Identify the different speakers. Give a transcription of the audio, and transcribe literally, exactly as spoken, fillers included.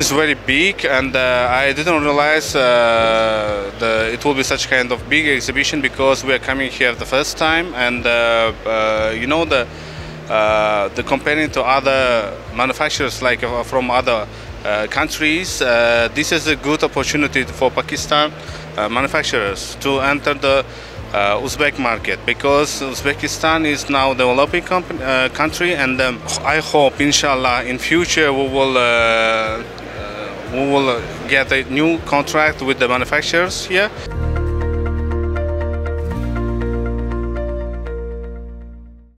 Speaker 1: It's very big, and uh, I didn't realize uh, the, it will be such kind of big exhibition because we are coming here the first time, and uh, uh, you know the uh, the comparing to other manufacturers like uh, from other uh, countries, uh, this is a good opportunity for Pakistan uh, manufacturers to enter the uh, Uzbek market, because Uzbekistan is now developing company, uh, country, and um, I hope, inshallah, in future we will. Uh, We will get a new contract with the manufacturers here.